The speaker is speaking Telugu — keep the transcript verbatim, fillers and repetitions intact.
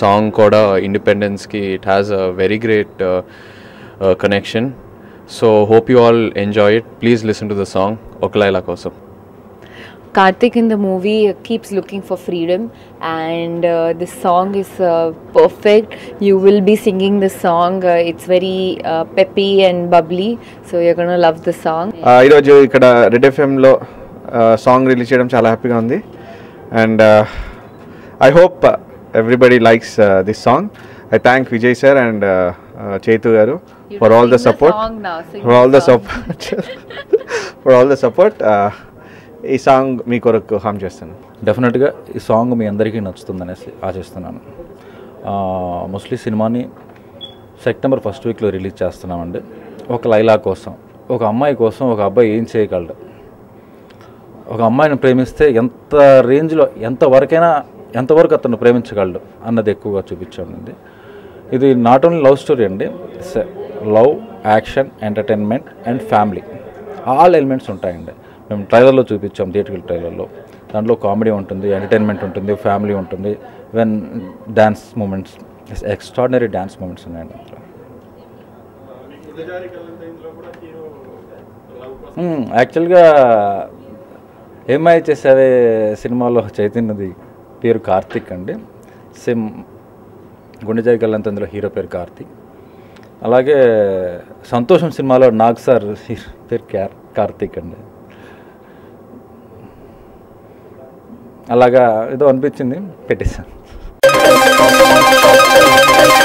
సాంగ్ కూడా ఇండిపెండెన్స్కి it has a very great connection. So hope you all enjoy it. Please listen to the song ఒక లైలా కోసం. Karthik in the movie keeps looking for freedom, and uh, this song is uh, perfect. You will be singing the song. Uh, it's very uh, peppy and bubbly, so you're going to love the song. ఈరోజు ఇక్కడ రెడ్ ఎఫ్ఎంలో సాంగ్ రిలీజ్ చేయడం చాలా హ్యాపీగా ఉంది, and I hope everybody likes this song. I thank Vijay sir and Chaitu garu for all the support for all the support for all the support ఈ సాంగ్ మీ కొరకు హామ్ చేస్తాను. డెఫినెట్గా ఈ సాంగ్ మీ అందరికీ నచ్చుతుందనేసి ఆశిస్తున్నాను. మోస్ట్లీ సినిమాని సెప్టెంబర్ ఫస్ట్ వీక్లో రిలీజ్ చేస్తున్నామండి. ఒక లైలా కోసం, ఒక అమ్మాయి కోసం ఒక అబ్బాయి ఏం చేయగలడు, ఒక అమ్మాయిని ప్రేమిస్తే ఎంత రేంజ్లో ఎంతవరకైనా ఎంతవరకు అతను ప్రేమించగలడు అన్నది ఎక్కువగా చూపించామండి. ఇది నాట్ ఓన్లీ లవ్ స్టోరీ అండి, love, action, entertainment and family, all elements ఉంటాయండి. మేము ట్రైలర్లో చూపించాం, థియేట్రికల్ ట్రైలర్లో. దాంట్లో కామెడీ ఉంటుంది, ఎంటర్టైన్మెంట్ ఉంటుంది, ఫ్యామిలీ ఉంటుంది, when dance moments, extraordinary dance moments ఉన్నాయండి అందులో. యాక్చువల్గా ఏమై చేసేవే సినిమాలో చైతన్యది పేరు కార్తిక్ అండి. సేమ్ గుండె జారికల్లంత అందులో హీరో పేరు కార్తిక్. అలాగే సంతోషం సినిమాలో నాగ్ సార్ పేరు క్యార్ కార్తిక్ అండి. అలాగా ఏదో అనిపించింది, పెట్టేశాను.